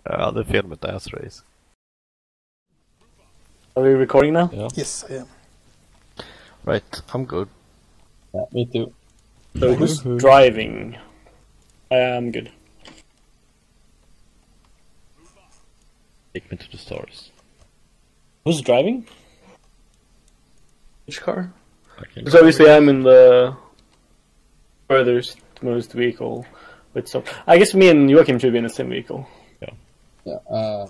Ja, det är fel med Ass Race. Are we recording now? Yeah. Yes, I am. Right, I'm good. Yeah, me too. So who's driving? I am good. Take me to the stars. Who's driving? Which car? Because Okay. obviously I'm in the furthest most vehicle. With so I guess me and Joachim should be in the same vehicle. Yeah,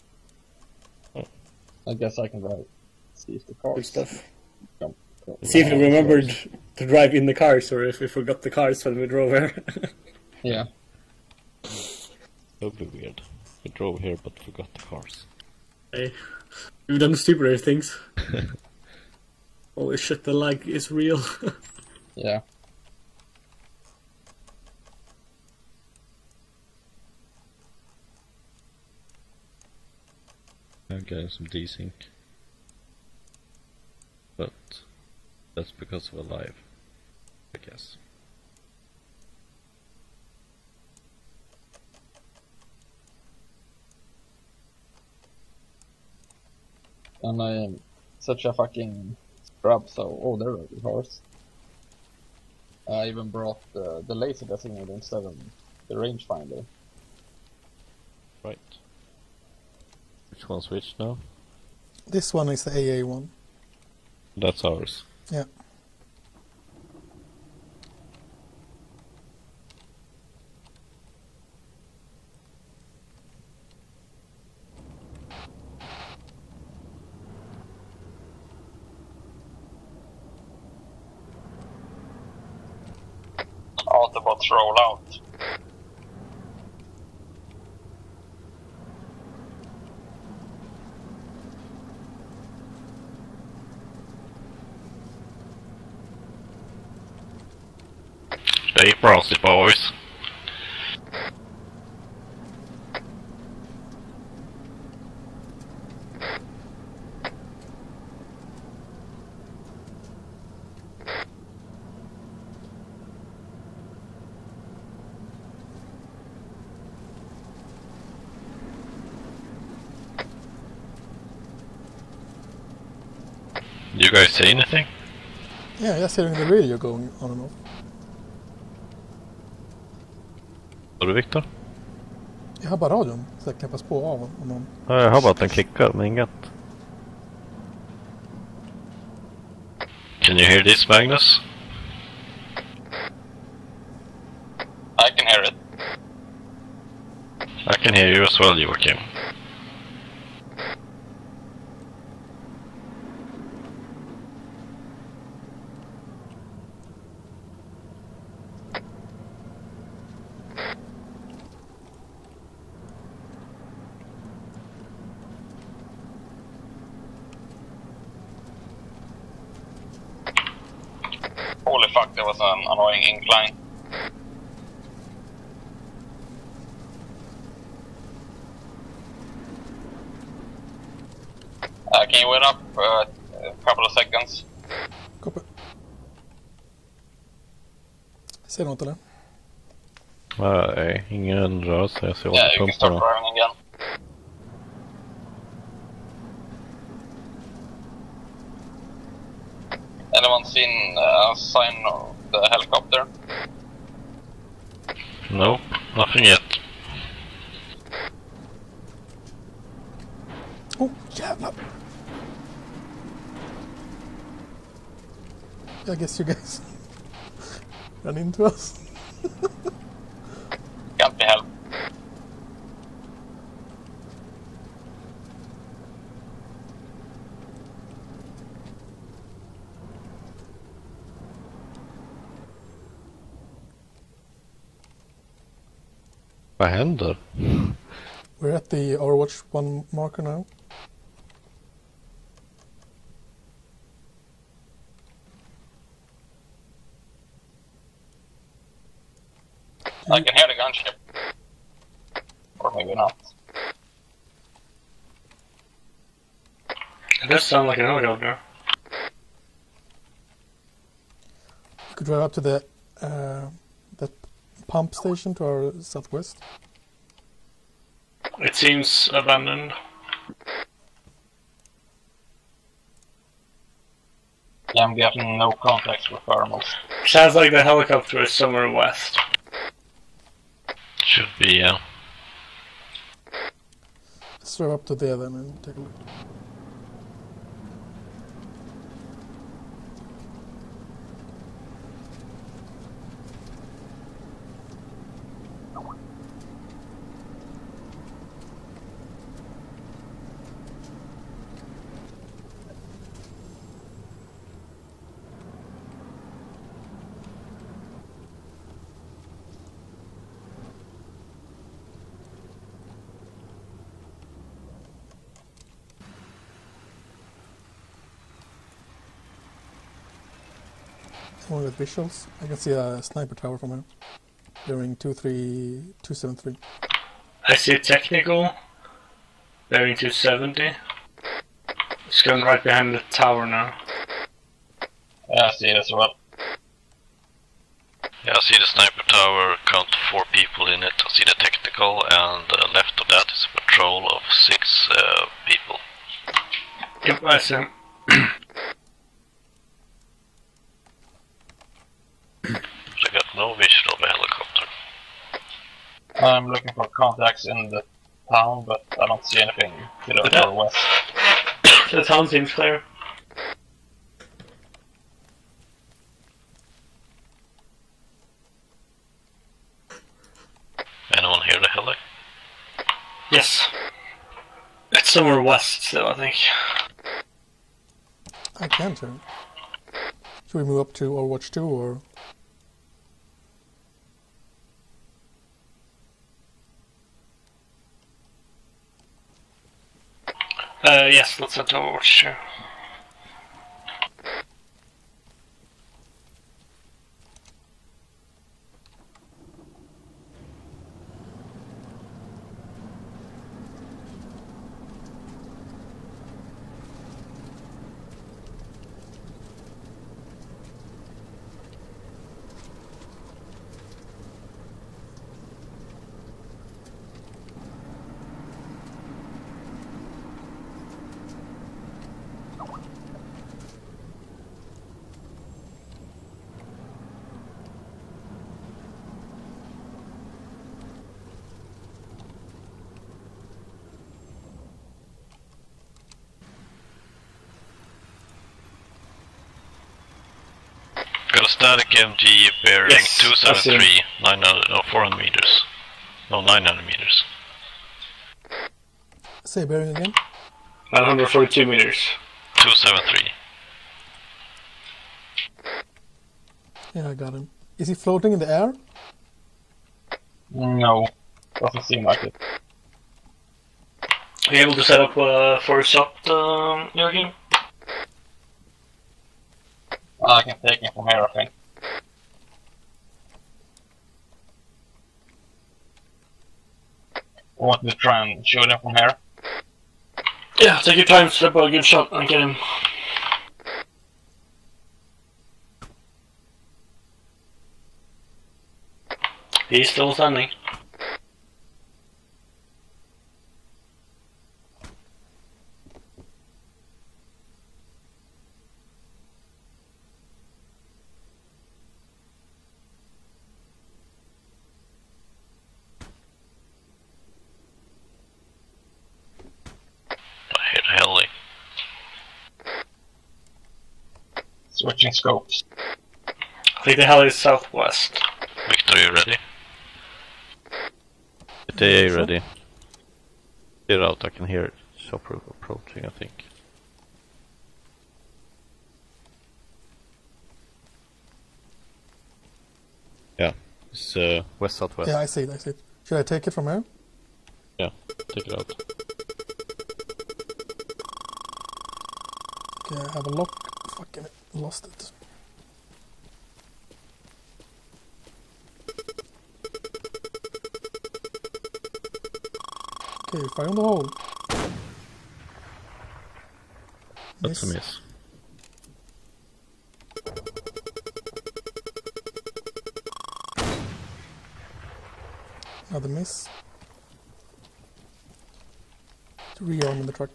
I guess I can drive. See if the Good cars stuff. come. See if we remembered to drive in the cars or if we forgot the cars when we drove here. Yeah. That would be weird. We drove here but forgot the cars. Hey, we've done stupider things. Holy shit, the lag is real. Yeah. I'm getting some desync. But that's because of a live, I guess. And I am such a fucking scrub, so... Oh, there are the cars. I even brought the laser designator instead of the rangefinder. Right. Which one switched now? This one is the AA one. That's ours. Yeah. Autobots roll out. Stay frosty, boys. You guys say anything? Yeah, just hearing the radio going on and off. Har du Viktor? Jag har bara radion, så jag knäppas på av om någon... Ja, jag har bara att den klickar, men inget. Can you hear this, Magnus? I can hear it. I can hear you as well, Joachim. Holy fuck, that was an annoying incline. Can you wait up a couple of seconds? Copy. Ser du något eller? Nej, ingen rör sig. Jag ser Yeah, you can start pumparna. driving again. Anyone seen a sign of the helicopter? Nope, nothing yet. Oh, jävlar! I guess you guys ran into us. Can't be helped. Vad händer? We're at the Overwatch 1 marker now. I can hear the gunship. Or maybe not. It does sound like an helicopter. You could drive up to the that pump station to our southwest. It seems abandoned. Yeah, I'm getting no contacts with thermals. Sounds like the helicopter is somewhere west. Should be, yeah. Let's drive up to there then and take a look. One with visuals. I can see a sniper tower from here. Bearing 27273. I see a technical. Bearing 270. It's going right behind the tower now. Yeah, I see it as well. Yeah, I see the sniper tower, count 4 people in it. I see the technical, and left of that is a patrol of 6 people. Yep, I see him. I got no vision of a helicopter. I'm looking for contacts in the town, but I don't see anything to the northwest. The town seems clear. Anyone hear the heli? Yes. It's somewhere west still, I think. I can turn. Should we move up to Overwatch 2 or? Yes, let's head to Overwatch 2. Got a static MG bearing Yes, 273, 400 meters. No, 900 meters. Say bearing again. 942 meters. 273. Yeah, I got him. Is he floating in the air? No, doesn't seem like it. Are you able to set up for a shot, Joachim? I can take him from here, I think. Want me to try and shoot him from here? Yeah, take your time, set up a good shot and get him. He's still standing. I hear the heli. Switching scopes. I think the hell is southwest. Victor, are you ready? The TA ready. Clear out, I can hear it. Chopper approaching, I think. Yeah, it's west-southwest. Yeah, I see it, I see it. Should I take it from here? Yeah, take it out. Okay, I have a lock. Fucking lost it. Okay, fire on the hole. That's a miss. Another miss. to rearm in the truck.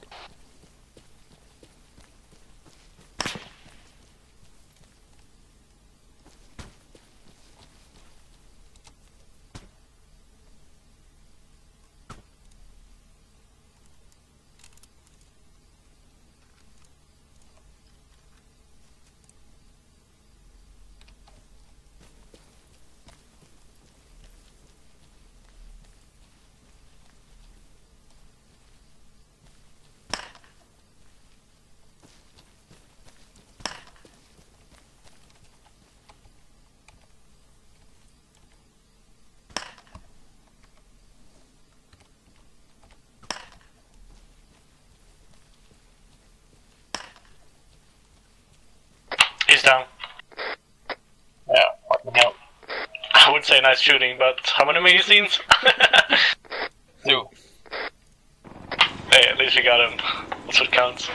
He's down. Yeah, fucking hell. I would say nice shooting, but how many magazines? 2. Hey, at least you got him. That's what counts.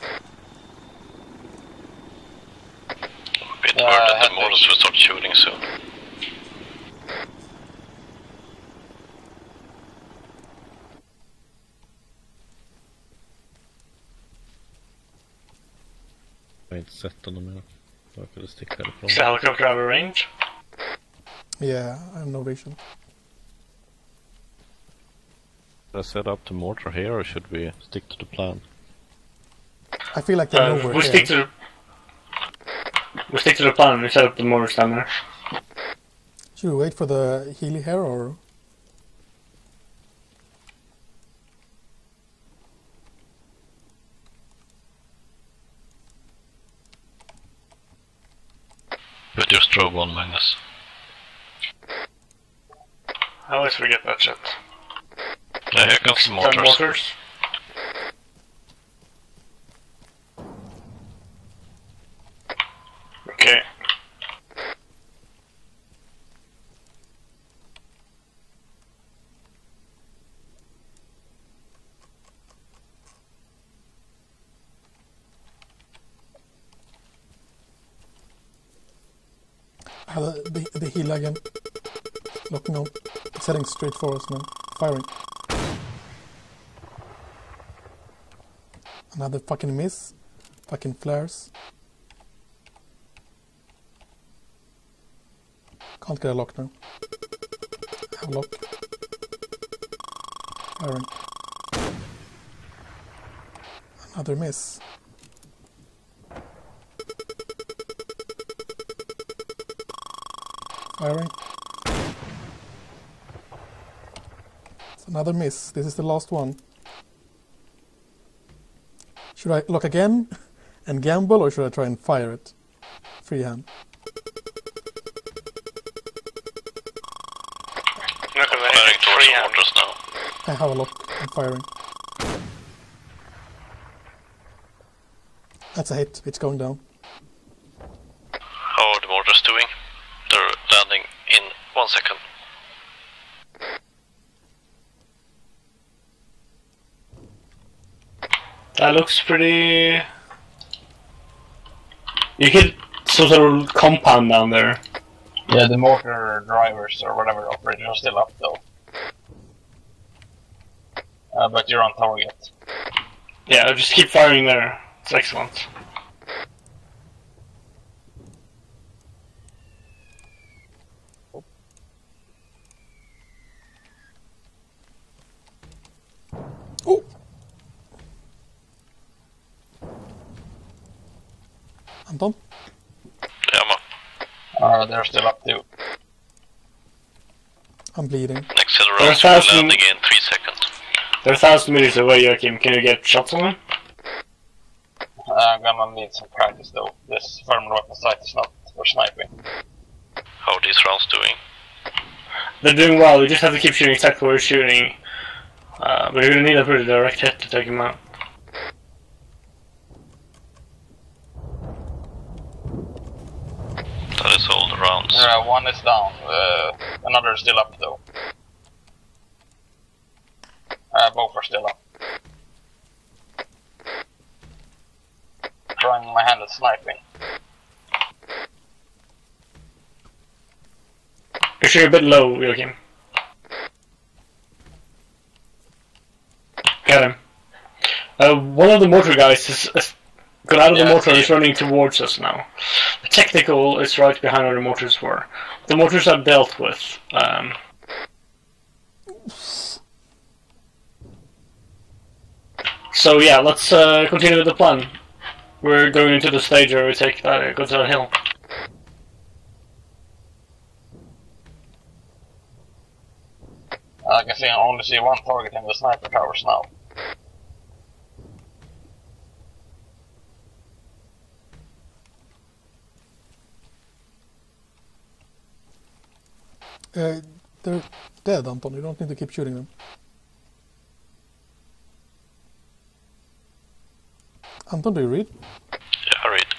A bit worried that the mortars will start shooting soon. Jag har inte sett honom mer. Jag kunde sticka härifrån. Is the helicopter out of range? Yeah, I have no vision. Should I set up the mortar here or should we stick to the plan? I feel like they're nowhere we here. stick to the plan and we set up the mortars down there. Should we wait for the Healy here or? Put your strobe on, Magnus. I always forget that shit. Yeah, here comes the mortars. Mortars. Okay. I have the Healy again. Locking on. It's heading straight for us now. Firing. Another fucking miss. Fucking flares. Can't get a lock now. I have a lock. Firing. Another miss. Firing. It's another miss. This is the last one. Should I look again and gamble or should I try and fire it? Freehand. Not gonna Firing hit towards the freehand. mortars now. I have a lock. I'm firing. That's a hit. It's going down. How are the mortars doing? They're landing in 1 second. That looks pretty... You hit some sort of compound down there. Yeah, the mortar drivers or whatever operators are still up though. But you're on target. Yeah, just keep firing there. It's excellent. Oh! Anton? Yeah, They're still up too. I'm bleeding. next set of There's rounds will be 1,000 landing in 3 seconds. They're 1,000 meters away, Joachim. Can you get shots on them? I'm gonna need some practice though. This thermal weapon sight is not for sniping. How are these rounds doing? They're doing well. You just have to keep shooting exactly where you're shooting. But you're gonna need a pretty direct hit to take him out. That is all the rounds. One is down. Another is still up though. Both are still up. Trying my hand at sniping. You're sure you're a bit low, Joachim. Got him. One of the mortar guys is got out of the Yeah, mortar and see. is running towards us now. The technical is right behind where the mortars were. The mortars are dealt with. So yeah, let's continue with the plan. We're going into the stage where we take that go to that hill. I can see I only see one target in the sniper towers now. They're dead, Anton. You don't need to keep shooting them. Anton, do you read? Yeah, I read.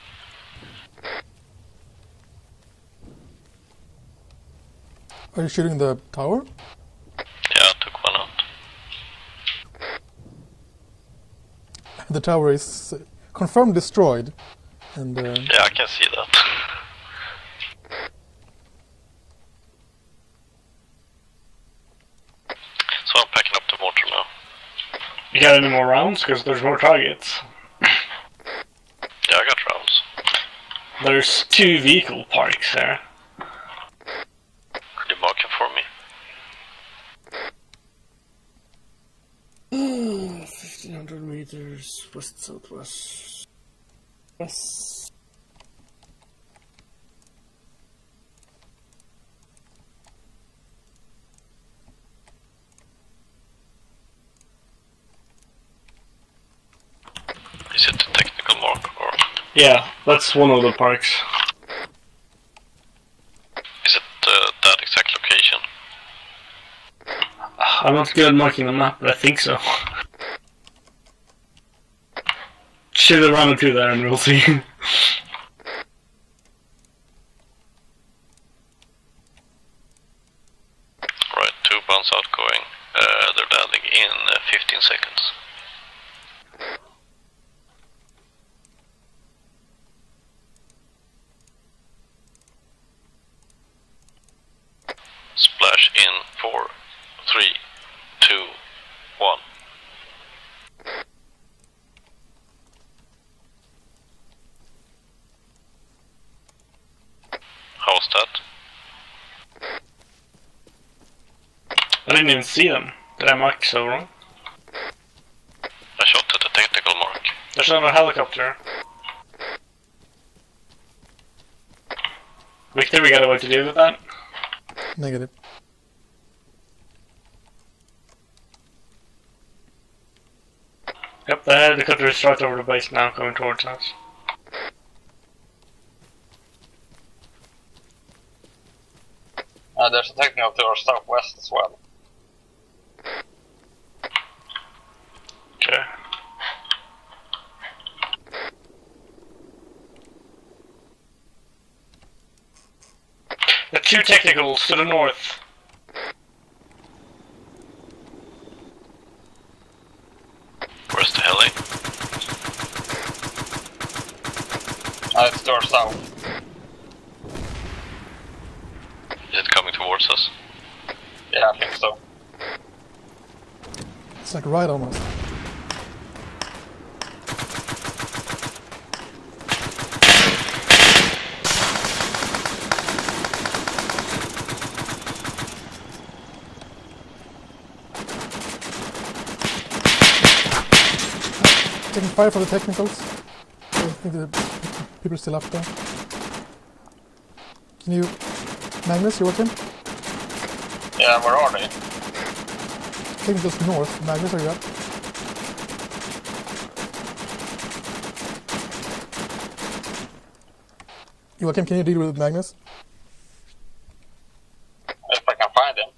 Are you shooting the tower? Yeah, I took one out. The tower is confirmed destroyed. And Yeah, I can see that. So I'm packing up the mortar now. You got any more rounds? Because there's more targets. Yeah, I got rounds. There's 2 vehicle parks there. Could you mark them for me? 1500 meters west-southwest. West. Is it the technical mark or Yeah, that's one of the parks. is it that exact location? I'm not good at marking the map, but I think so. Shoot a round or two there and we'll see. Right, 2 bounds outgoing. They're landing in 15 seconds. Splash in 4, 3, 2, 1. How was that? I didn't even see them. Did I mark so wrong? I shot at the technical mark. There's another helicopter. Victor, we got a way to deal with that? negative. Yep, the helicopter is right over the base now, coming towards us. There's a technical to our southwest as well. Okay. The 2 technicals to the north. Where's the heli? It's to our south. Is it coming towards us? Yeah, I think so. It's like right on us. Taking fire for the technicals. I think the people are still up there. Can you... Magnus, you working? Yeah, where are they? Technicals north. Magnus, are you up? Joachim, can you deal with Magnus? If I can find him.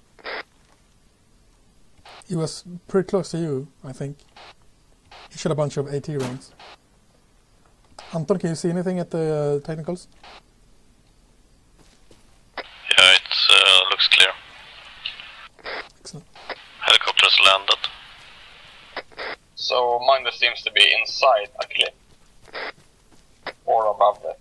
He was pretty close to you, I think. He shot a bunch of AT rounds. Anton, can you see anything at the technicals? Yeah, it looks clear. Excellent. Helicopter's landed. So Magnus seems to be inside a cliff. Or above it.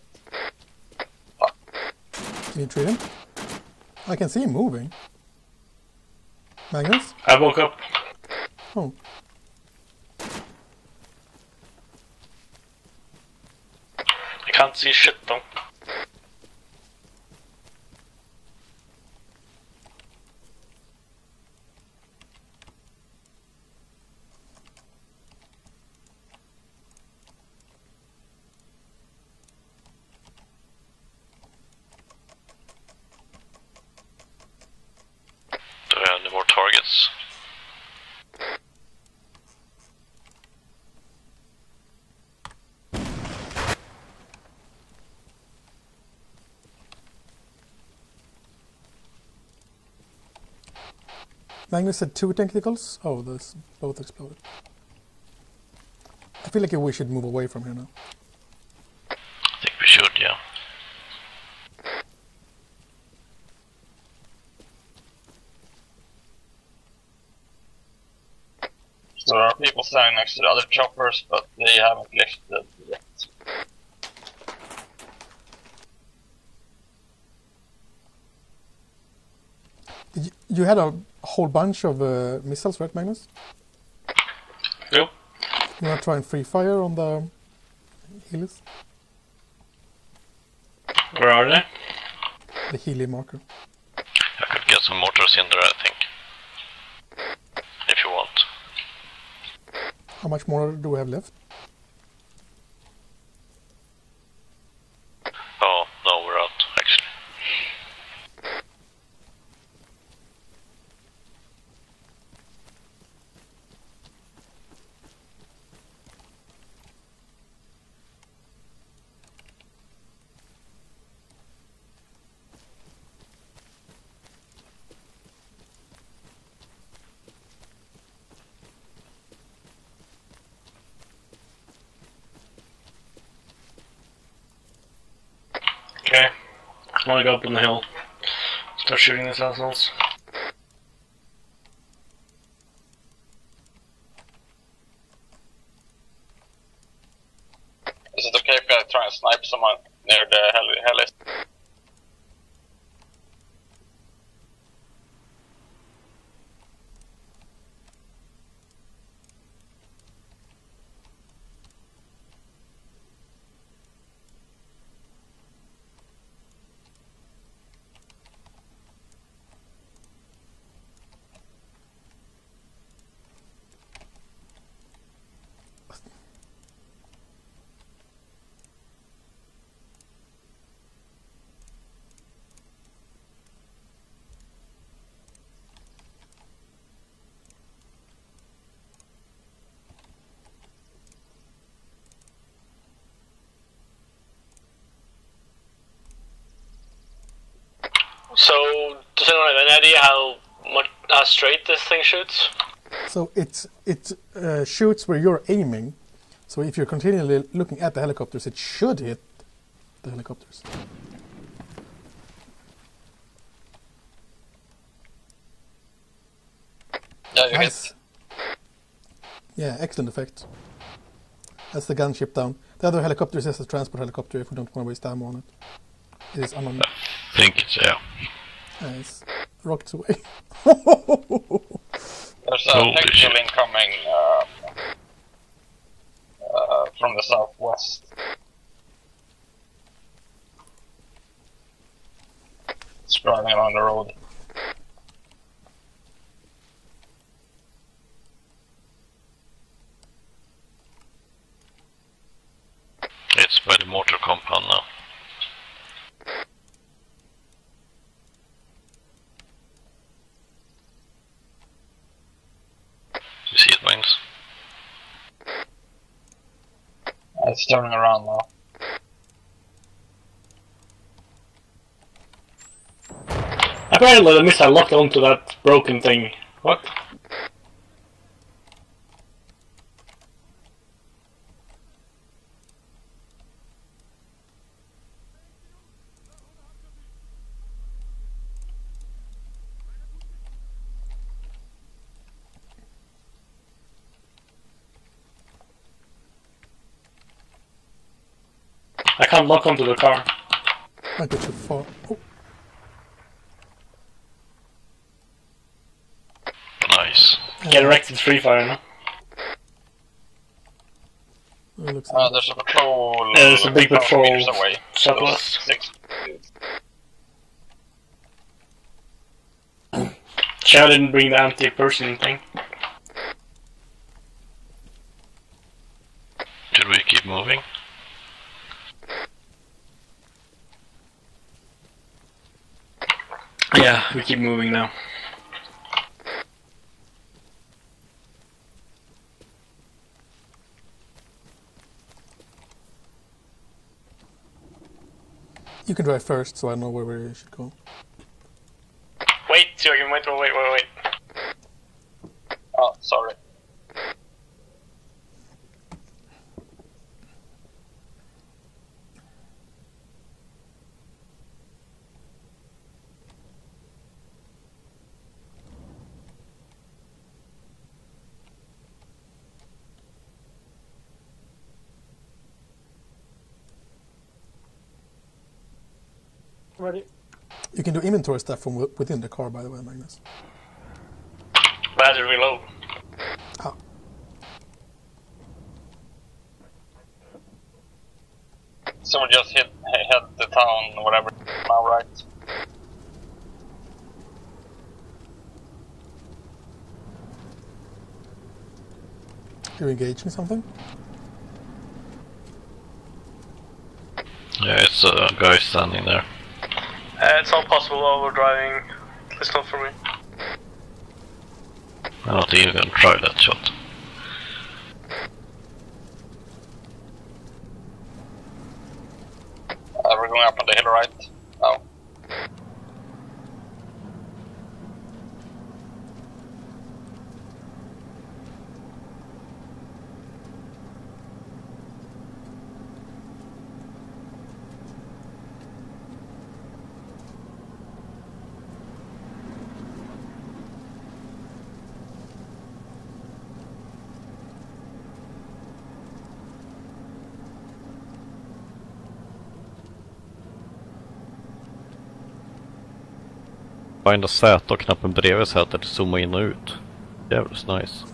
Can you treat him? I can see him moving. Magnus? I woke up. Oh. Can't see shit though. Do we have any more targets? Magnus said 2 tentacles? Oh, those both exploded. I feel like we should move away from here now. I think we should, yeah. So there are people standing next to the other choppers, but they haven't lifted yet. You had a whole bunch of missiles, right, Magnus? Yep. You want to try and free fire on the Heelys? Where are they? The Healy marker. I could get some mortars in there, I think. If you want. How much more do we have left? Oh, no, we're out, actually. Okay. I wanna go up on the hill. Start shooting these assholes. Is it okay if I try and snipe someone near the heli? So, does anyone have any idea how straight this thing shoots? So it shoots where you're aiming. So if you're continually looking at the helicopters, it should hit the helicopters. Yeah, you Nice. Yeah, excellent effect. That's the gunship down. The other helicopter is just a transport helicopter if we don't want to waste ammo on it. It is unarmed. I think it's, yeah. Nice. Rockets away. There's a Holy Takistan shit. incoming from the southwest. It's driving along the road. It's by the mortar compound now. You see it, Magnus? It's turning around now. Apparently the missile locked onto that broken thing. What? I can't lock onto the car. Might be too far. Oh, Nice. Get erected free fire now. It looks like There's a patrol. There's a big 3,000 patrol meters away. southwest. 6. Chad didn't bring the anti-person thing. Should we keep moving? Yeah, we keep moving now. You can drive first, so I know where we should go. Wait, Jürgen, wait. Oh, sorry. Ready? You can do inventory stuff from within the car, by the way, Magnus. But I had to reload. Ah. Someone just hit the town, whatever, now, right? You're engaging something? Yeah, it's a guy standing there. It's all possible overdriving. It's not for me. I'm not even gonna try that shot. We're going up on the hill, right? Oh. Find Z och knappen bredvid Z att zooma in och ut. Jävligt nice.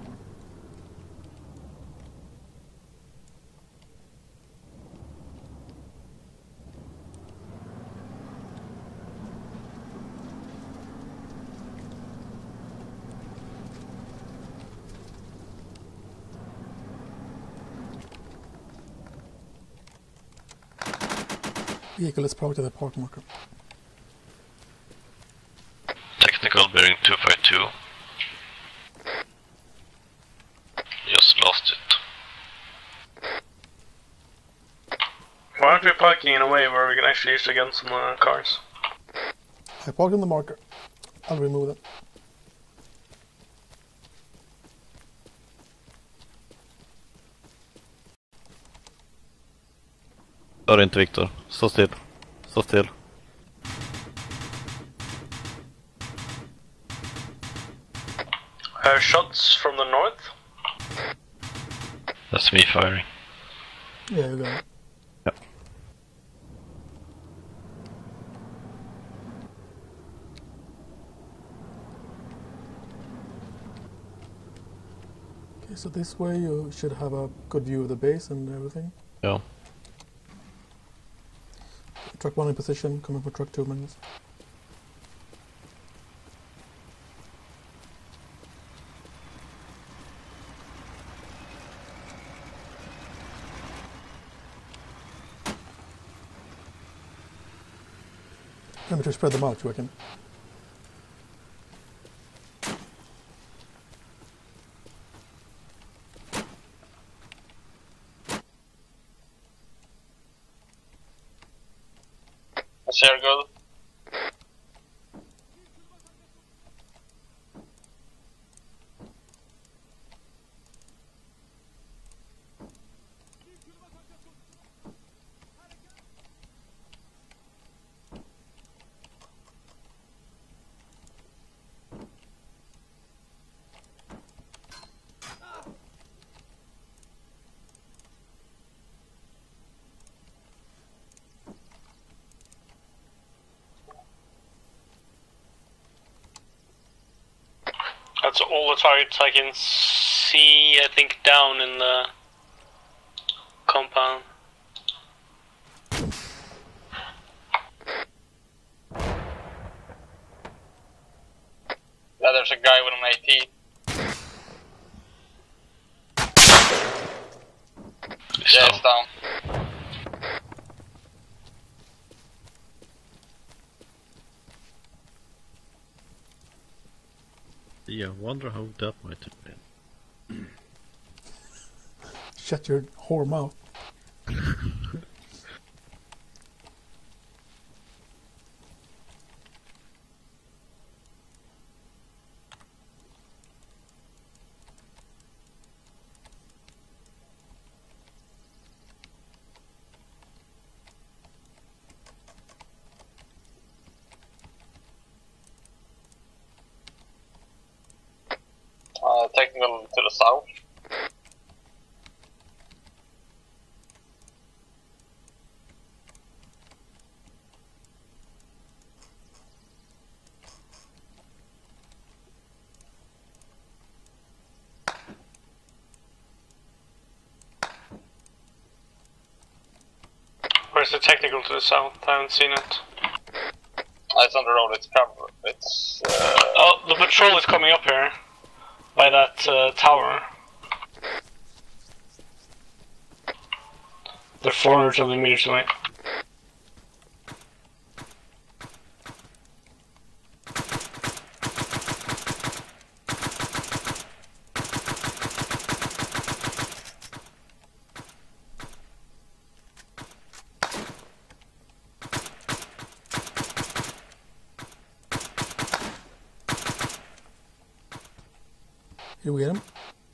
Vehicle is parked at the park marker. Technical bearing 252. Just lost it. Why aren't we parking in a way where we can actually use it against some cars? I parked on the marker. I'll remove them. Hör inte Viktor. Stå still. Stå still. Shots from the north? That's me firing. Yeah, you got it. Ja. Okay, so this way you should have a good view of the base and everything. Ja. Truck 1 in position, coming for truck 2, Magnus. Remember to spread them out, Joakim. Share good. That's all the targets I can see, I think, down in the compound. Yeah, there's a guy with an AT. Yeah, it's down. Yeah, I wonder how that might have been. Shut your whore mouth. Technical to the south. Where's the technical to the south? I haven't seen it. It's on the road, it's covered. It's. Oh, the patrol is coming up here. By that tower. They're 400 something meters away. Here we get him.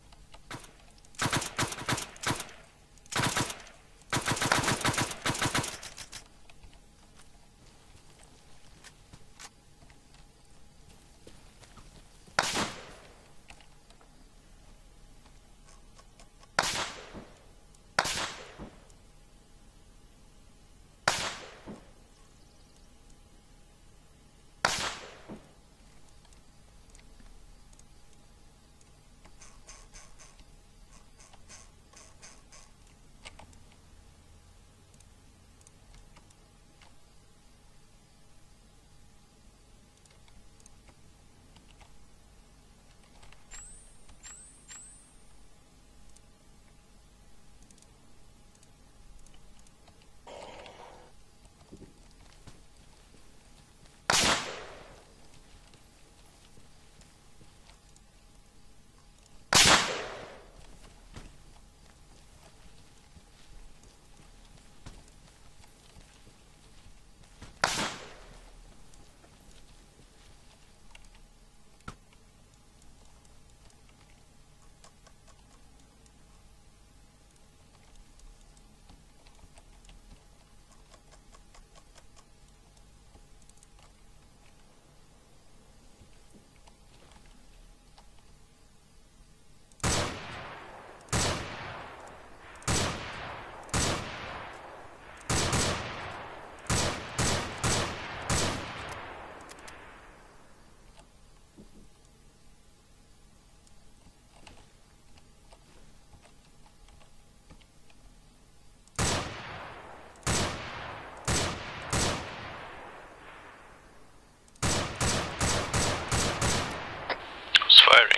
Firing.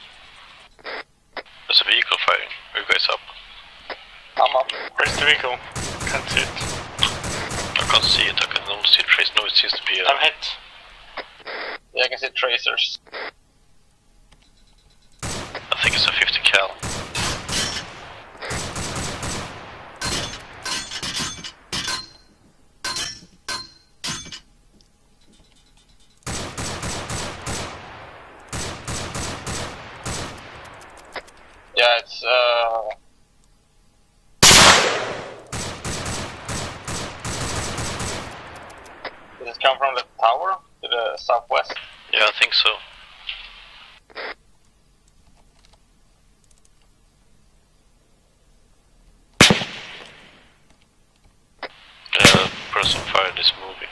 There's a vehicle firing. Are you guys up? I'm up. Where's the vehicle? Can't see it. I can't see it. I can only see trace. No, it seems to be. I'm hit. Yeah, I can see tracers. I think it's a 50 cal. Yeah, it's Does it come from the tower to the southwest? Yeah, I think so. Person fired is moving.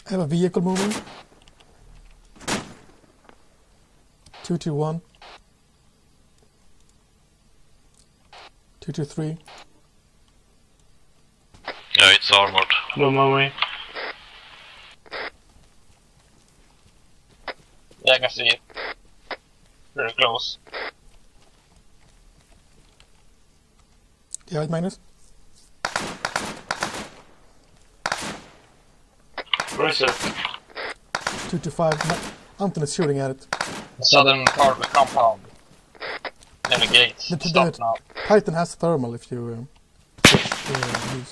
I have a vehicle moving. 221. 223. Yeah, it's armored. I'm on my way. Yeah, I can see it. Very close. Yeah, Magnus? Where is it? 225. Anton is shooting at it. The southern part of the compound. Near the gates. Stop now. Titan has thermal if you use.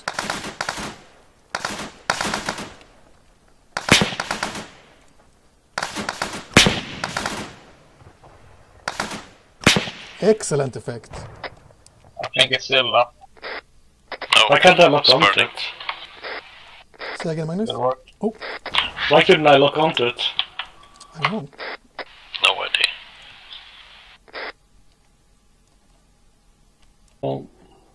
Excellent effect. I think it's still up. No, Why can't I lock it's onto burning. it? Say again, Magnus? It'll work. Oh, Why couldn't I lock onto it? I don't know. No idea. Well,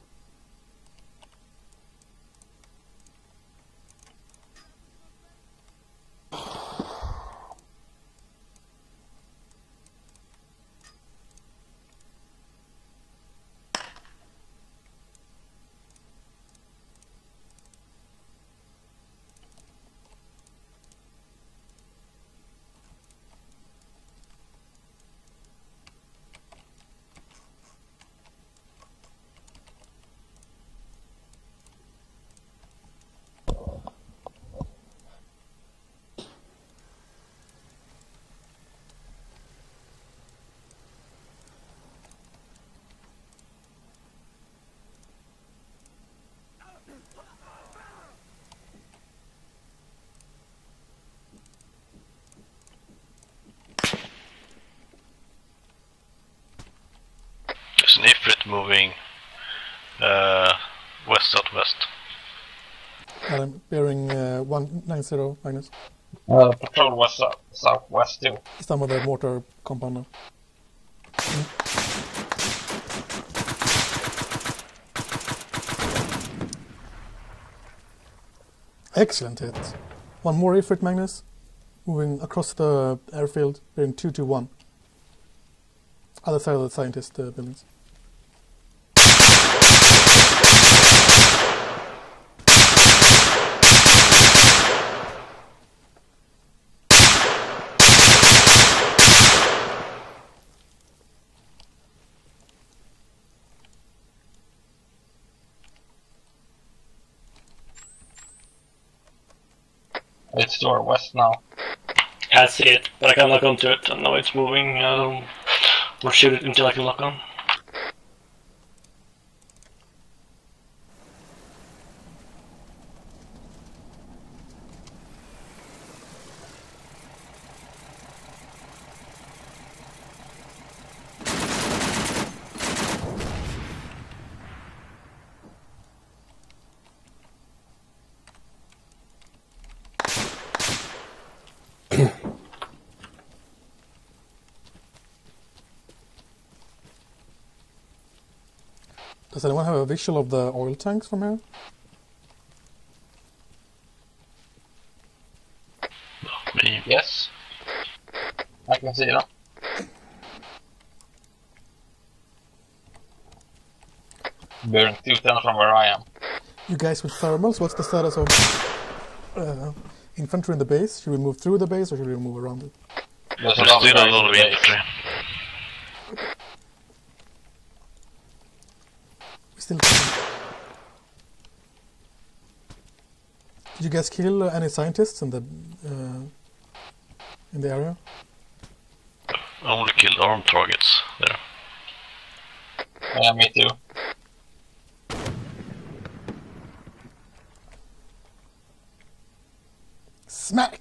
There's an Ifrit moving west-southwest. I'm bearing 190, Magnus. Patrol west southwest too. Some of the mortar compound now. Excellent hit. One more Ifrit, Magnus. Moving across the airfield, bearing 221. Other side of the scientist buildings. It's to our west now. I see it, but I can't lock onto it. I know it's moving. I don't want to shoot it until I can lock on. Does anyone have a visual of the oil tanks from here? Me. Yes. I can see them. Bearing 210 from where I am. You guys with thermals, what's the status of infantry in the base? Should we move through the base or should we move around it? There's There's still a lot of infantry. We still Did you guys kill any scientists in the area? I only killed armed targets there. Yeah, me too. Smack!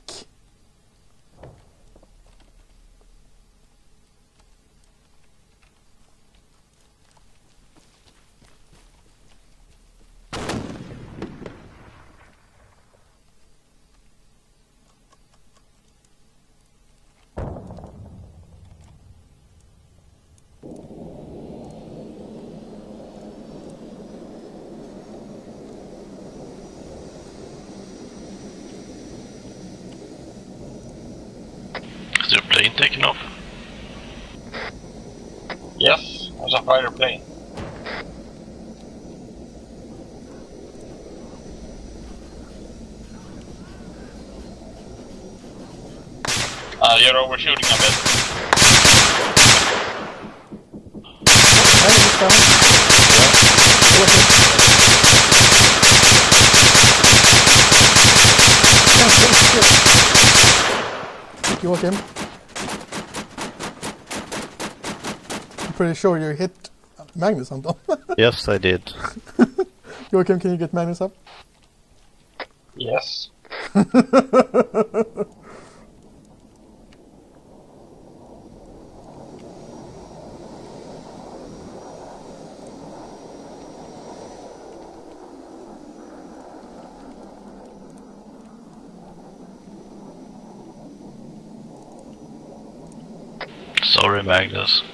plane taken off? Yes, there's a fighter plane. You're overshooting a bit. You okay? I'm pretty sure you hit Magnus, Anton. Yes, I did. Joachim, can you get Magnus up? Yes. Sorry, Magnus.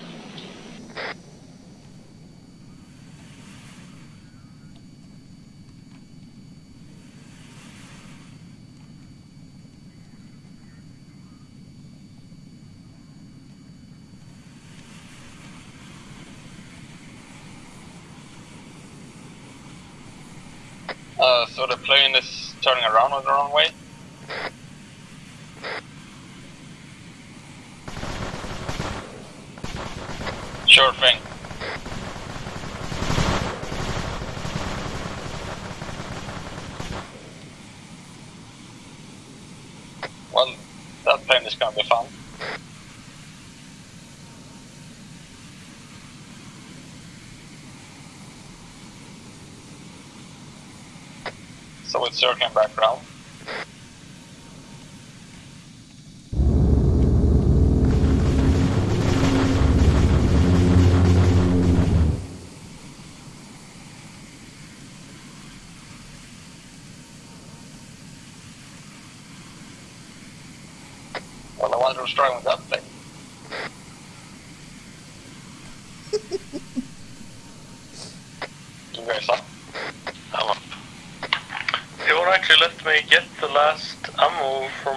So the plane is turning around on the wrong way? Sure thing. Well, that plane is gonna be fun. So it's circling back around. Well, I wonder who's driving that plane. You guys up? I'm up. They won't actually let me get the last ammo from...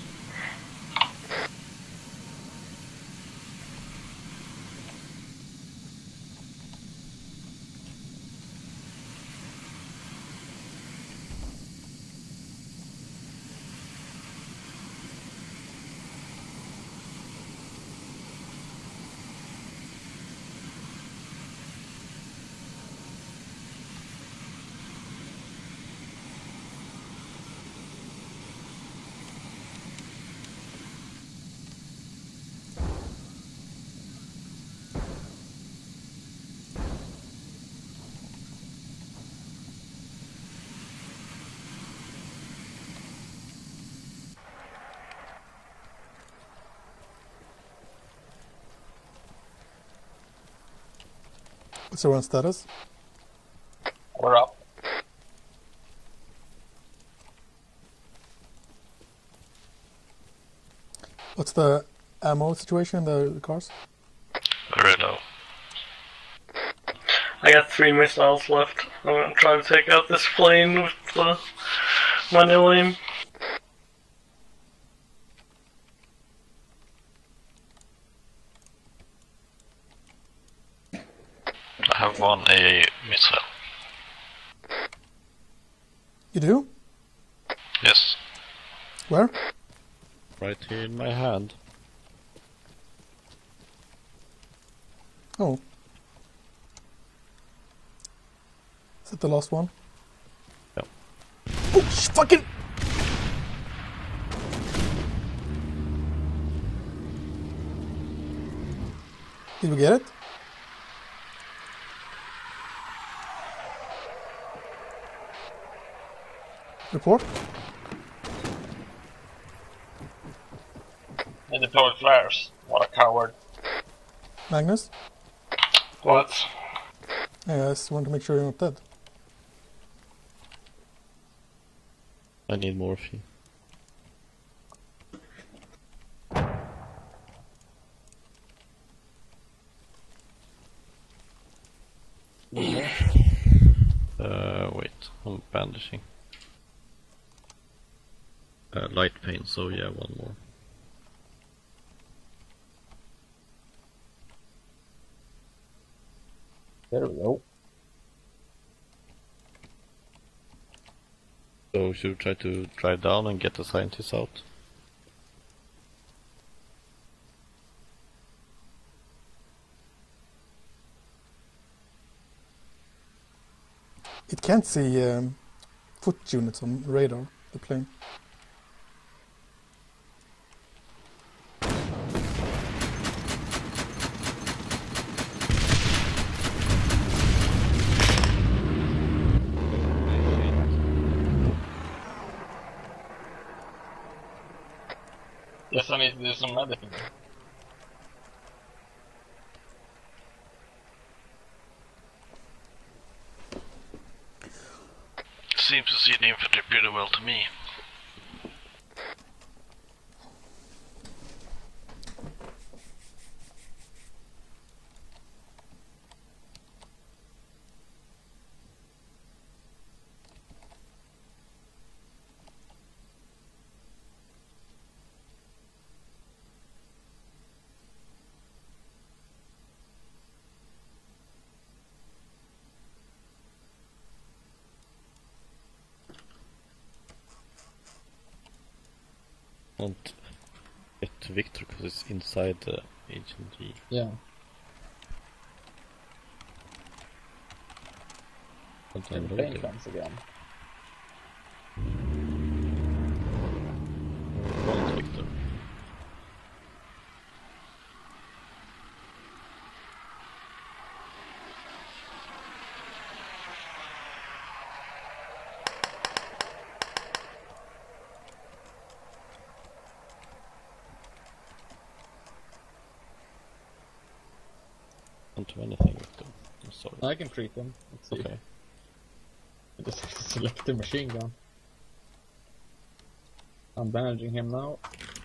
What's everyone's status? We're up. What's the ammo situation in the cars? Very low. I got 3 missiles left. I'm gonna try to take out this plane with the manual aim. I have one AA missile. You do? Yes. Where? Right here in my hand. Oh. Is that the last one? Yep. Oh, fucking! Did we get it? Report? They deployed flares. What a coward. Magnus? What? Yeah, I just want to make sure you're not dead. I need morphine. Wait, I'm bandaging. Light pain, so yeah, one more. There we go. So should we try to drive down and get the scientists out? It can't see foot units on radar, the plane. Yes, I need to do some medicine. Seems to see the infantry pretty well to me. Want get Victor because it's inside the HMG. Yeah. Sometimes The plane comes again. Want Victor. Don't do anything with them. I'm sorry. I can treat them. Let's see. Okay. I just have to select the machine gun. I'm bandaging him now.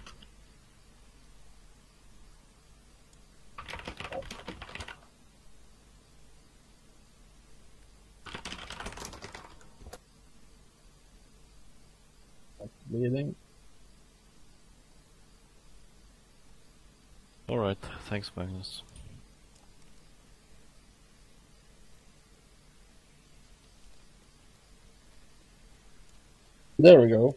That's bleeding. Alright, thanks Magnus. There we go.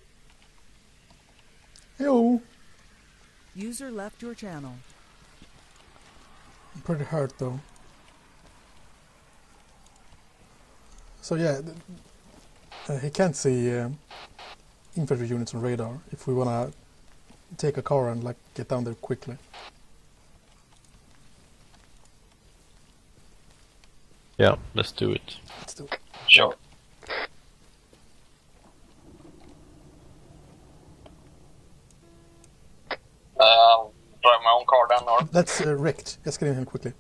Yo, User left your channel. I'm pretty hurt though. So yeah, he can't see infantry units on radar if we wanna take a car and like get down there quickly. Yeah, let's do it. Let's do it. Sure. Drive my own car down or? That's wrecked. Let's get in here quickly.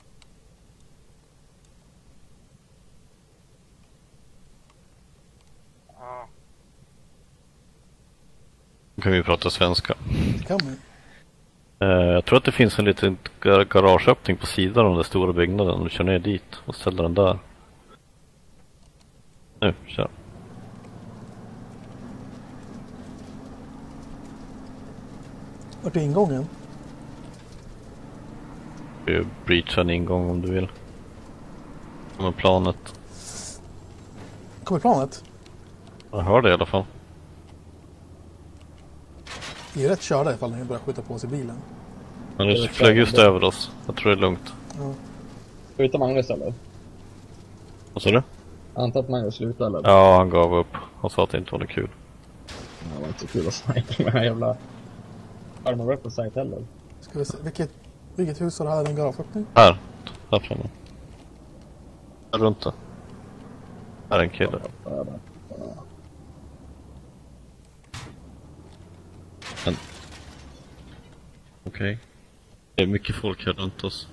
Då kan vi prata svenska. Det kan vi. Jag tror att det finns en liten garageöppning på sidan av den stora byggnaden. Du kör ner dit och ställer den där. Nu, kör. Vart är ingången? Du breacha en ingång om du vill. Kommer planet. Kommer planet? Jag hör det i alla fall. Det är rätt körda ifall ni börjar skjuta på oss i bilen. Men du flög just över oss. Jag tror det är lugnt. Ja. Ska vi ta Magnus eller? Vad sa du? Jag antar att Magnus slutar eller? Ja, han gav upp. Han sa att det inte var något kul. Det var inte så kul att snipa med den här jävla armor weapon site heller. Ska vi se. Vilket hus har det här en garageöppning? Här framme. Här runt det. Här är en kille. Men... Okej. Det är mycket folk här runt oss.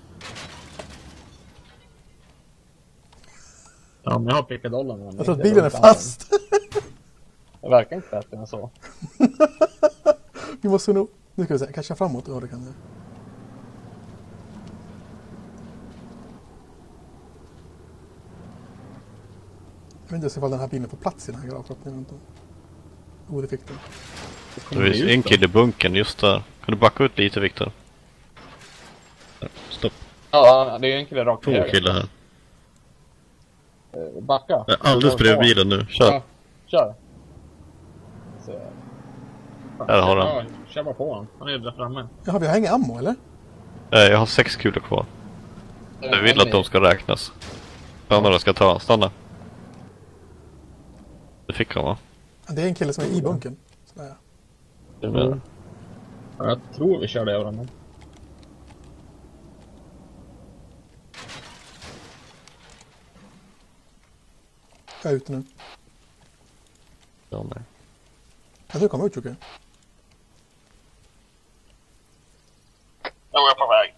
Ja, men jag har pickadollen. Jag tror att bilen är fast. Det verkar inte bättre än så. Vi måste nog... Nu ska vi se. Kanske framåt. Ja, det kan det. Jag vet inte ifall den här bilen får plats i den här garageöppningen. Oh, det fick den. Det är en kille i bunkern just där. Kan du backa ut lite, Victor? Stopp. Ja, det är en kille rakt Två killar här. Backa. Jag är alldeles bredvid bilen nu. Kör. Ja, kör. Så. Där har den. Ja, kör bara på honom. Han är där framme. Jaha, vi har inga ammo, eller? Jag har 6 kulor kvar. Jag vill att de ska räknas. Andra ska ta. Stanna. Det fick han, va? Det är en kille som är i bunken. Sådär. Det med. Ja, jag tror vi körde över honom. Jag är ute nu. Ja, nej. Kan du komma ut, Jocke? Jag är på väg.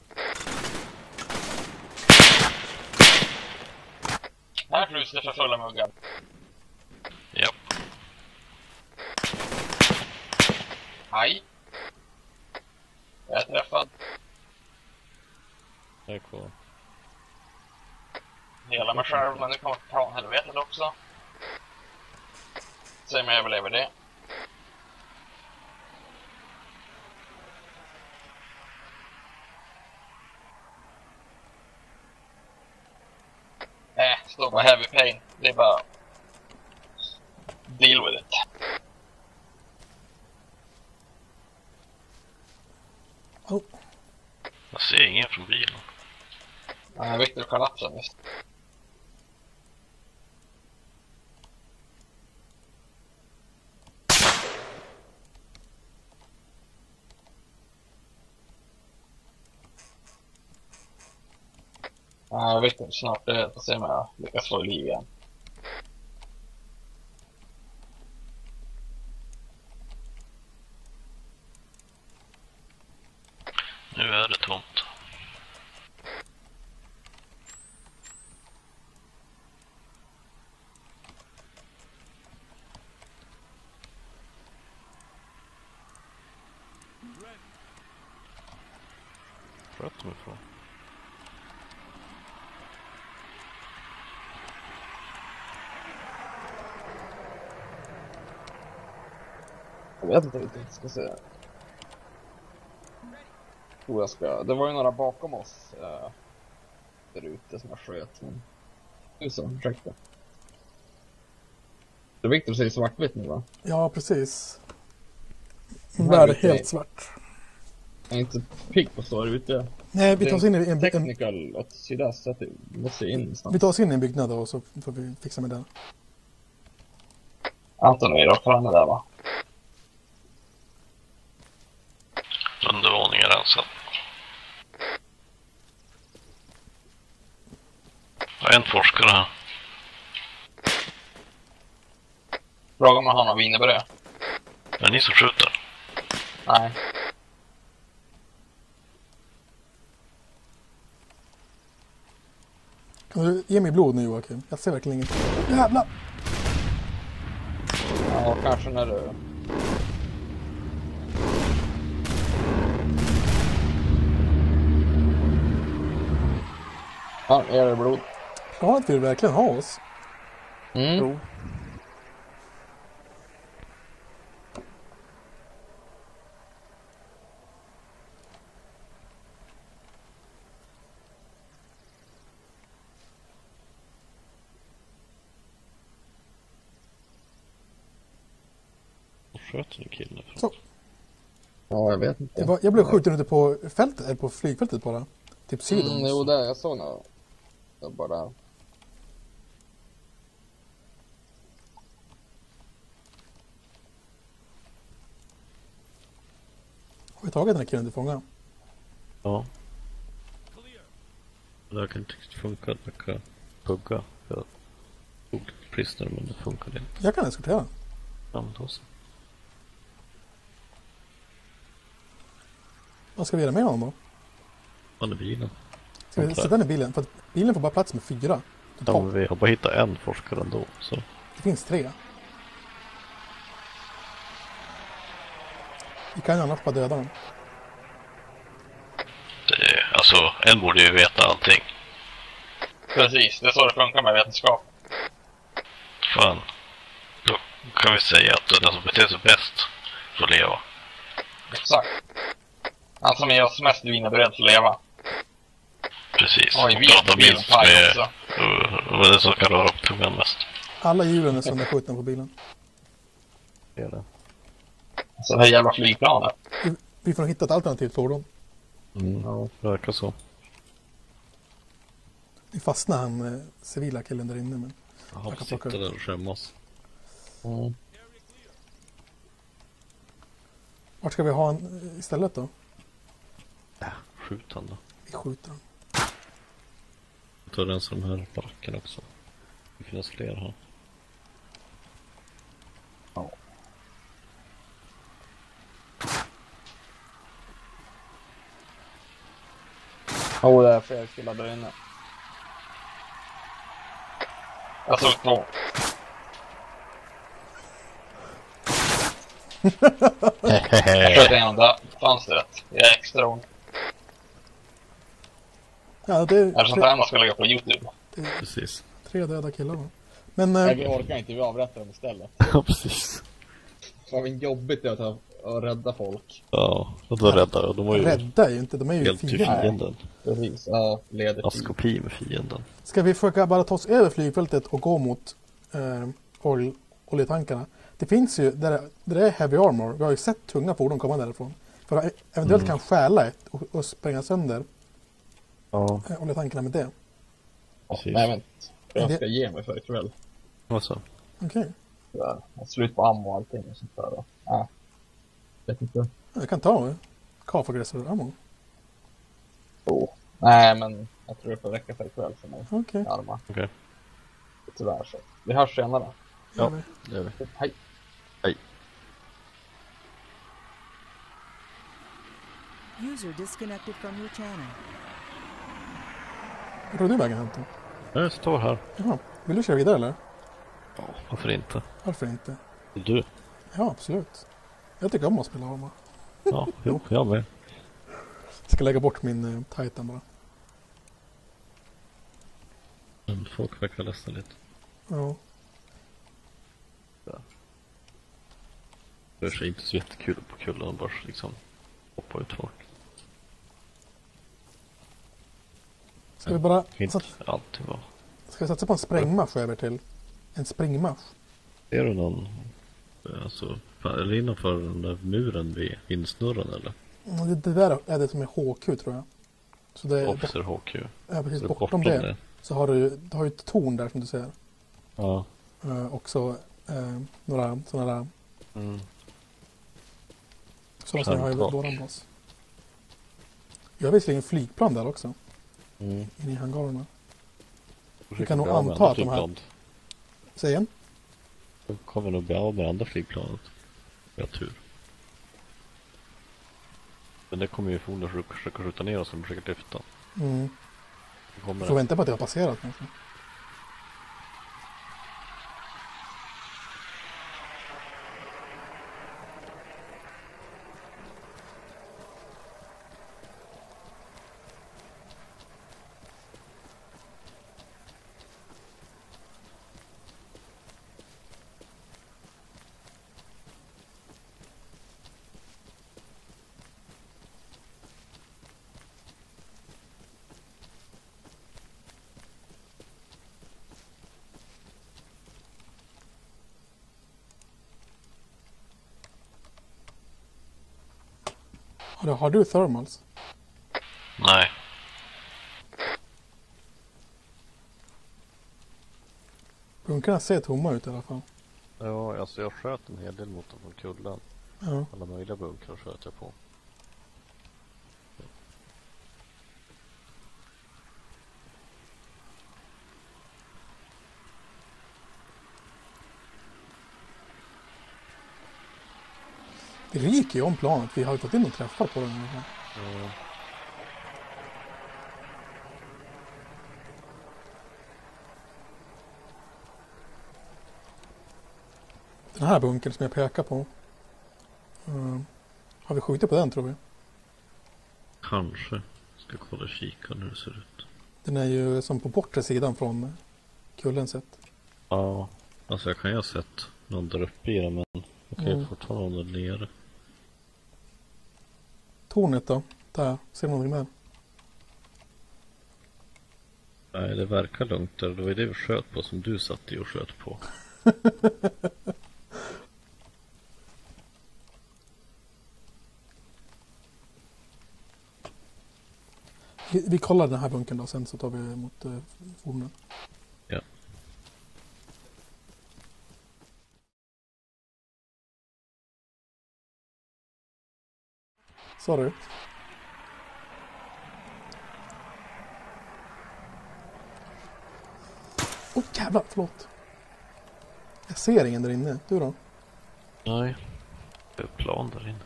Här frus det för fulla muggar. Japp. Hej. Jag är träffad. Det är cool. Hela mig själv, men det kommer från helvetet också. Säg mig överlever det. Står bara heavy pain. Det är bara... deal with it. Oh. Jag ser ingen från bilen. Nej, Victor kollapsade visst. Ja, Victor snart det. Får se om jag lyckas få liv igen. Nu är det tomt. Sköt mig ifrån. Jag vet inte riktigt, ska se. Tror jag ska. Det var ju några bakom oss där ute som jag sköt. Men... Nu så, ursäkta. Det är Victor säger svartvitt nu, va? Ja, precis. här Där är ute helt är- svart. Jag är inte pigg på att stå där ute. Nej, vi tar oss in i en byggnad. Technical åt sydöst, så att vi måste in någonstans. Vi tar oss in i en byggnad då, och så får vi fixa med den. Anton är då framme där, va? Undervåningen rensad. Jag är en forskare här. Fråga om man har någon wienerbröd. Det är ni som skjuter. Nej. Kan du ge mig blod nu, Joakim? Jag ser verkligen inget. Jävlar! Ja, kanske när du... Ja, är det blod? Ja, att vi verkligen ha oss. Mm. Och sköt en kille ifrån. Så. Ja, jag vet inte. Jag blev skjuten ute på fältet, eller på flygfältet bara. Typ sidan. Jo, där, jag såg nog. Jag bara... Har vi tagit den här killen till fånga? Ja. Det här kan inte funka. Jag kan pugga. Jag tog prisoner, men det funkade inte. Jag kan eskortera. Ja, men då så. Vad ska vi göra med honom då? Man är bilen. Ska vi sätta den i bilen? För att bilen får bara plats med 4. Ja, Totalt. men vi har bara hittat en forskare ändå. Så. Det finns 3. Vi kan ju annars bara döda dem. Alltså, en borde ju veta allting. Precis, det är så det funkar med vetenskap. Fan. Då kan vi säga att den som beter sig bäst får leva. Exakt. Han som ger oss mest wienerbröd får leva. Precis. Oj, vi Pratar har minst paj med också. väl det som kan röra upp tungan mest. Alla hjulen är sönderskjutna på bilen. Det är det. Så det här jävla flygplanet. Vi får hitta ett alternativt fordon. Ja, det verkar så. Vi fastnar han civila killen där inne. Men Han sitter där och skämmas. vart ska vi ha han istället då? Skjut han då. Vi skjuter han. Jag tar den som de här baracken också. Det finns fler här. Det är fler killar där inne. Jag såg två. Jag sköt en där. Fanns det rätt? Jag är extra ont. Ja, det Är det sånt här man ska lägga på YouTube? Precis. 3 döda killar va? Men Nej, vi orkar inte, vi avrättar dem istället. Ja, precis. Vad jobbigt det är att rädda folk. Ja, och då räddar jag. De var ju rädda är ju inte, de är ju helt till fiender. fienden. Precis, ja, leder till. Askopi med fienden. Ska vi försöka bara ta oss över flygfältet och gå mot oljetankarna? Det findär det är heavy armor. Vi har ju sett tunga fordon komma därifrån. För att eventuellt kan stjäla ett och spränga sönder oljetankarna med det. Precis. Nej, men jag ska ge mig för ikväll. Vad så? Okej. Jag har slut på ammo och allting och sånt där. Ja. Vet inte. Jag kan ta kafagräsor ammo. Nej, men jag tror det får räcka för ikväll för mig. Okej. Arma. Okej. Tyvärr så. Vi hörs senare. Ja, det gör vi. Hej. Hej. User disconnected from your channel. Var tog du vägen hem till? Jag står här. Jaha. Vill du köra vidare eller? Ja, varför inte? Varför inte? Du? Ja, absolut. Jag tycker om att spela arma. Ja, jo, jag med. Jag ska lägga bort min Titan bara. Men folk verkar ledsna lite. Ja. Det är så inte så jättekul på kullen och bara liksom hoppa ut folk. Ska vi bara Inte alltid vara. ska vi satsa på en sprängmarsch över till en springmarsch? Ser du någon alltså, eller innanför den där muren vid vindsnurran eller? Det där är det som är HQ tror jag. Så det är Officer HQ. ja, precis Så bortom det. Så har du har ju ett torn där som du ser. Ja. Också några sådana där sådana som jag har i våran bas. Jag har visserligen flygplan där också. Inne i hangarerna. Vi kan nog anta att de här... Säg igen. Då kommer nog bli av med andra flygplanet. Vi har tur. Men det kommer ju förmodligen försöka skjuta ner oss och försöka lyfta. Vi får vänta på att det har passerat kanske. Har du thermals? Nej. Bunkarna ser tomma ut i alla fall. Ja, alltså jag sköt en hel del mot dem från kullen. Ja. Alla möjliga bunkrar sköt jag på. Det ryker ju om planet. Vi har ju fått in och träffar på den. Den här bunkern som jag pekar på. Har vi skjutit på den tror vi? Kanske. Ska kolla kika hur det ser ut. Den är ju som på bortre sidan från kullen sett. Ja, alltså jag kan ju ha sett någon där uppe i den, men jag kan ju fortfarande någon där nere. Tornet då? Där, ser du någonting där? Nej, det verkar lugnt där. Det var det vi sköt på som du satt i och sköt på. Vi kollar den här bunkern då, sen så tar vi mot fornen. Ja. Sorry. Åh jävlar, förlåt. Jag ser ingen där inne. Du då? Nej. Det är plan där inne.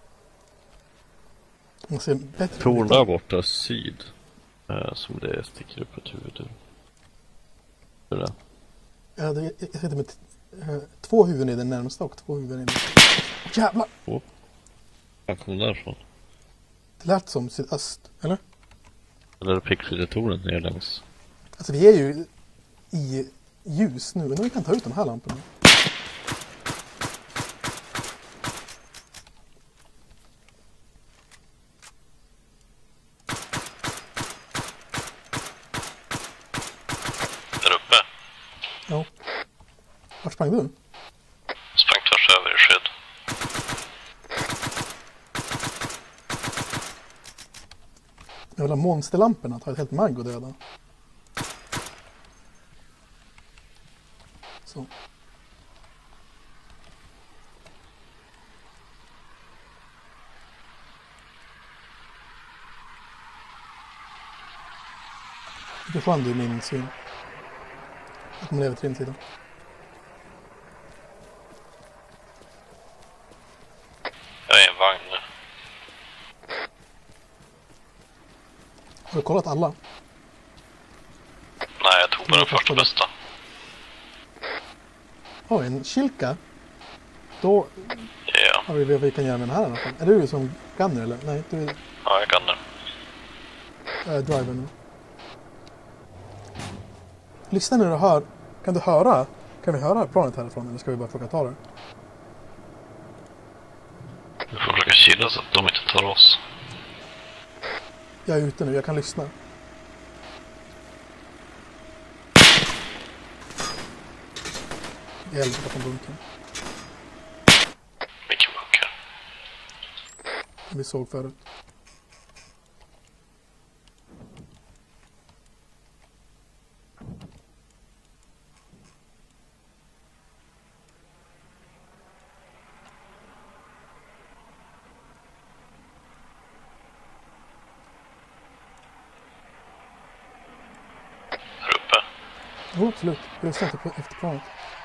Jag ser bättre. Torn där borta, syd. Som det sticker upp ett huvud ur. Hur är det? Ja, jag sitter med 2 huvuden i den närmsta och 2 huvuden i den. Jävlar! Han kom därifrån. Det lät som sydöst, eller? Eller är det prickskyttetornet ner längs? Alltså vi är ju i ljus nu, men vi kan ta ut de här lamporna. Där uppe. Ja. Vart sprang du? Sprang tvärs över i skydd. Jag vill ha monsterlamporna, ta ett helt mag och döda. Så. Nu försvann du i min syn. Jag kommer leva till din sida. Jag är i en vagn nu. Har du kollat alla? Nej, jag tog bara den första bästa. Oj, en kilka. Då Ja, har vi vad vi kan göra med den här i alla fall. Är du som gunner eller? Nej, du är ja, jag kan det. driver nu. Lyssna när du hör. Kan du höra? Kan vi höra planet härifrån eller ska vi bara försöka ta det? Vi får försöka chilla så att de inte tar oss. Jag är ute nu, jag kan lyssna. Jag älskar från bunkern. Vilken bunker? Vi såg förut. Där uppe. Jo, absolut. Jag lyssnar inte på efter planet.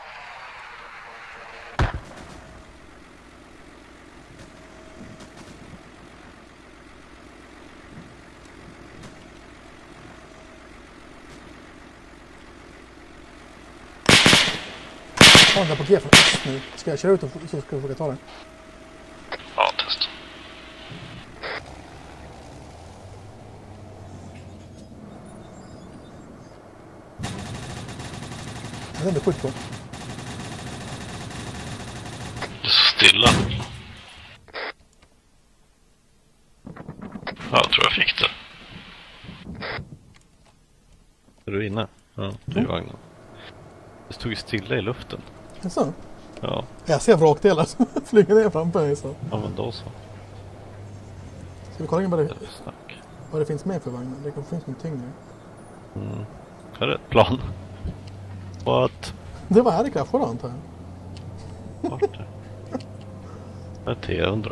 Där på G från öst nu. Ska jag köra ut och så ska jag försöka ta den? Ja, testa. Jag vet inte skjut på. Det är så stilla. Ja, jag tror jag fick det. Är du inne? Ja, du är i vagnen. Det stod ju stilla i luften. Jaså? Ja, Jag ser vrakdelar som flyger ner framför mig så. ja men då så. Ska vi kolla in Det är snack. vad det finns med för vagnar? Det kanske finns något tyngre. Här är ett plan. What? Det var här det kraschade antar jag. Vart är det? Det är T100.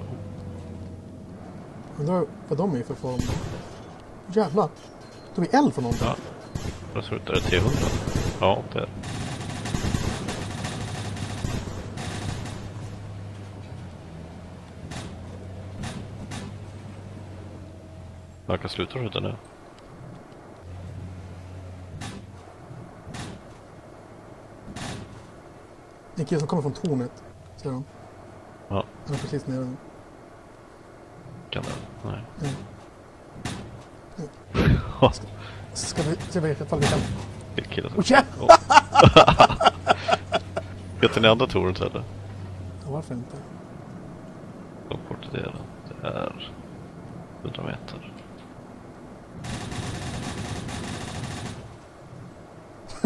Undrar vad de är för form. Jävlar. Tog vi eld för någonting? Ja. Jag tror att det är T100. Ja, det är. Jag kan sluta skjuta nu. Det är en kille som kommer från tornet. Ser de? Ja, Han är precis nere nu. kan det? Nej. Ska vi se ifall vi kan... Det är killen som... Oh, yeah! Vet du ni andra tornet eller? Ja, varför inte? Gå bort till det. Det är 100 meter.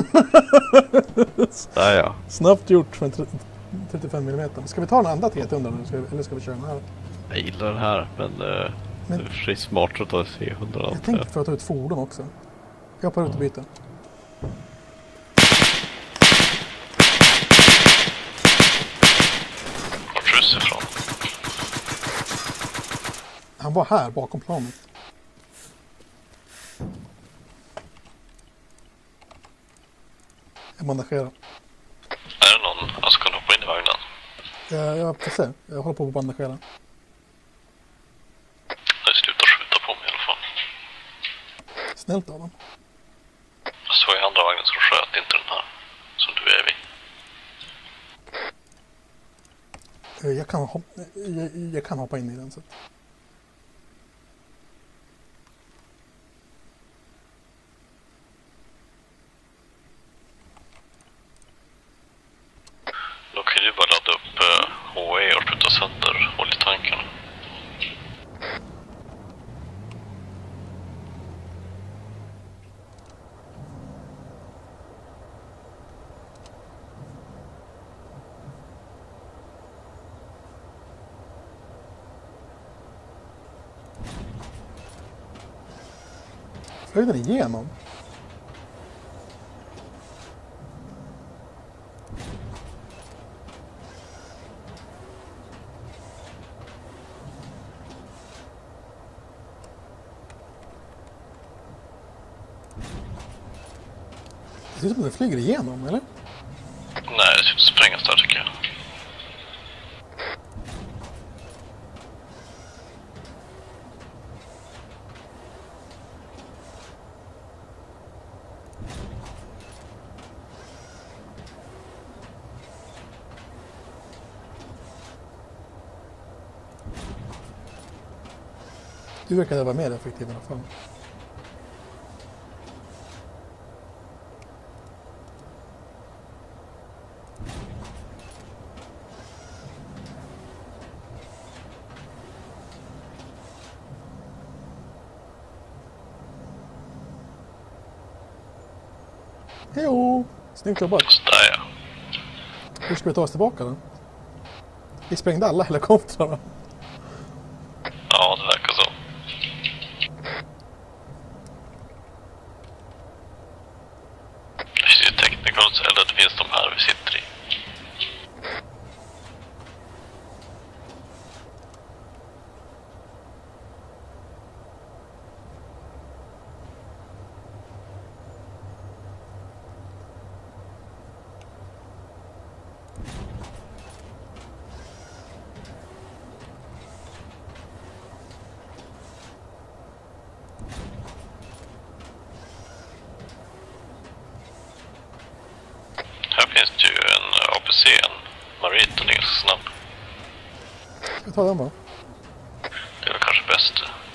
Där ja. Snabbt gjort för en 35 mm. Ska vi ta den andra T100 eller ska vi köra den här? Jag gillar den här, men det är för sig smartare att ta C100. Jag tänkte för att ta ut fordon också. Jag hoppar ut och byter. Vart ryss ifrån? Han var här bakom planet. Jag bandagerar. Är det någon? Alltså kan du hoppa in i vagnen? Jag får se. Jag håller på att bandagera. Nej, sluta skjuta på mig i alla fall. Snällt av dem. Jag såg i andra vagnen så sköt inte den här. Som du är vid. Jag kan hoppa in i den så. Då kan du bara ladda upp HE och skjuta sönder oljetankarna. Flög den igenom? Det ser ut som att den flyger igenom, eller? Nej, det ska sprängas där tycker jag. Du verkar vara mer effektiv i alla fall. Hejo! Snyggt jobbat. Så där ja. Hur ska vi ta oss tillbaka då? Vi sprängde alla helikoptrarna. Ja, det verkar så. Det finns ju technicals, eller det finns de här vi sitter i. Här finns det ju en APC, en Marit, den är ganska snabb. Ska vi ta den då? Det är väl kanske bäst.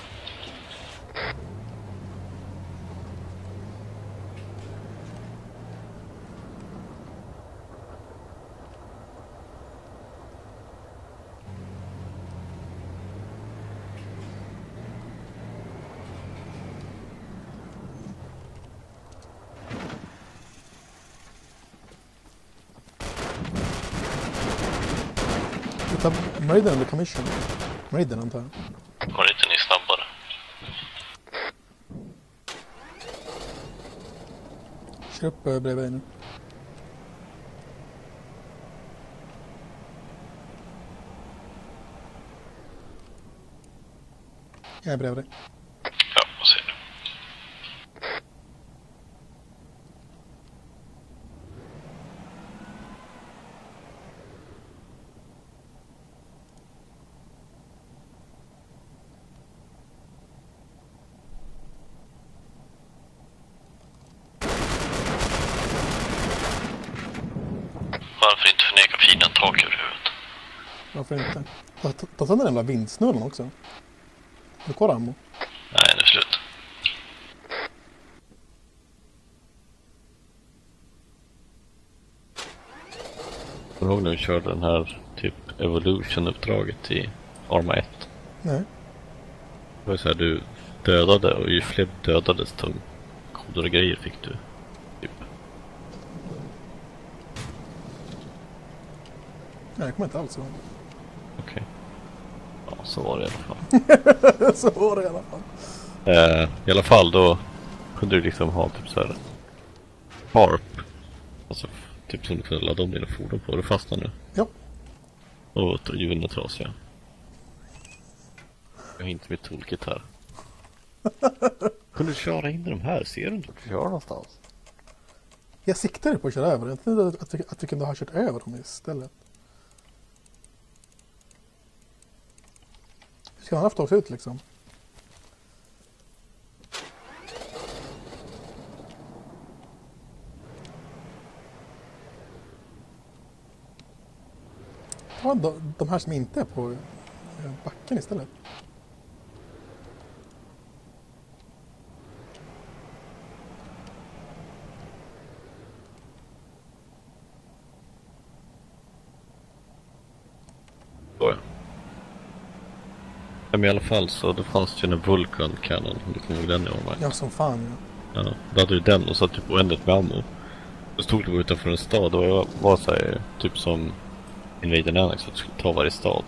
Vi tar Mariden under commission. Mariden antar jag. Mariten är snabbare. Kör upp bredvid dig nu. Jag är bredvid dig. Ja, vad säger du? Varför inte förneka fienden tak över huvudet? Varför inte? Ta sönder den jävla vindsnurran också. Är du kvar ammo? Nej, nu är det slut. Jag ihåg när vi körde den här typ Evolution-uppdraget i Arma 1. Nej. Det var så här, du dödade och ju fler dödades desto coolare grejer fick du. Typ. Nej, jag kommer inte alls ihåg. Okej. Ja, så var det i alla fall. Så var det i alla fall. I alla fall då kunde du liksom ha typ så här harp. Alltså typ som du kunde ladda om dina fordon på. Det fastnar nu. Ja. Och hjulen är trasiga. Jag har inte mitt toolkit här. Kunde du köra in i de här? Ser du inte att du kör någonstans? Jag siktade på att köra över. Jag tänkte att vi kunde ha kört över dem istället. Hur ska han haft oss ut liksom? Ta de här som inte är på backen istället. Men i alla fall så det fanns ju en Vulcan Cannon, om du kommer ihåg den i år. Ja, som fan. Ja. Ja, då hade du den och så typ oändligt med ammo. Då stod det utanför en stad och jag var så här, typ som Invader Annex att du skulle ta varje stad.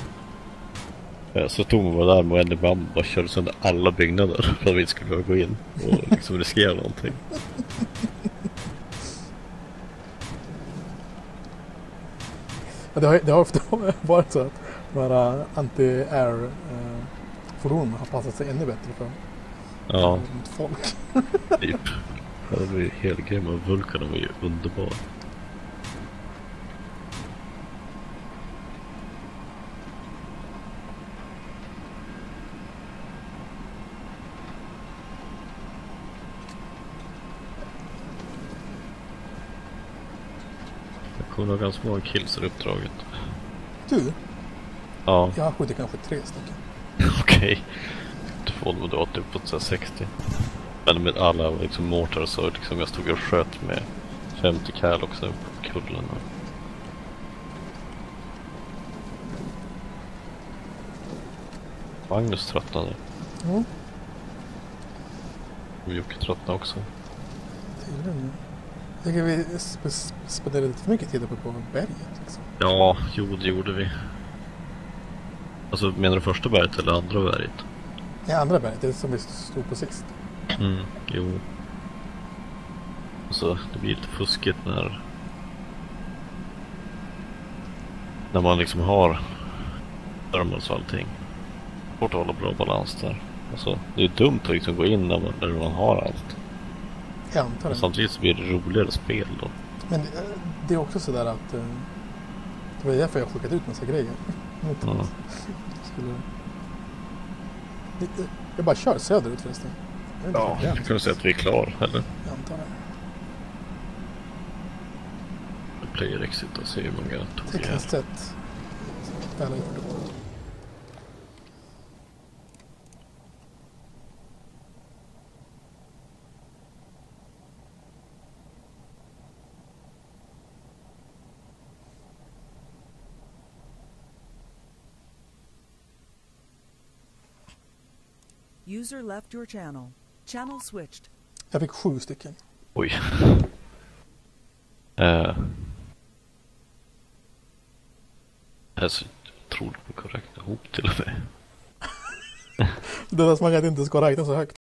Så tog man bara där med oändligt med ammo och bara körde sönder alla byggnader för att vi inte skulle behöva gå in och liksom riskera någonting. Ja, det har ofta varit så att de här anti-air-fordonen har passat sig ännu bättre för folk. Typ. Ja, det var ju hela grejen med Vulkan, var ju underbar. Jag kommer ha ganska många kills i uppdraget. Du? Ja. Jag har skjutit kanske 3 stycken. Okej. Två med då typ på 60. Men med alla liksom mortar så liksom jag stod och sköt med 50 cal också på kullen. Magnus tröttnade. Och Jocke tröttnade också. Tydligen. Jag tycker vi spenderade lite för mycket tid uppe på berget. Liksom. Ja, jo det gjorde vi. Alltså menar du första berget eller andra berget? Ja, andra berget, det som vi stod på sist. Jo. Så det blir lite fuskigt när man liksom har thermals och allting. Svårt att hålla bra balans där. Alltså, det är dumt att liksom gå in när man har allt. Jag antar det. Samtidigt så blir det roligare spel då. Men det är också sådär att det var därför jag skickat ut massa grejer. Jag bara kör söderut förresten. Ja, jag kan säga att vi är klar, eller? Jag antar det. Player exit och se hur många tog tekniskt sett väl gjort. User left your channel. Channel switched. Jag fick 7 stycken. Oj. Jag tror det var korrekt ihop till och med. Det där som man kan inte ska räkna så högt.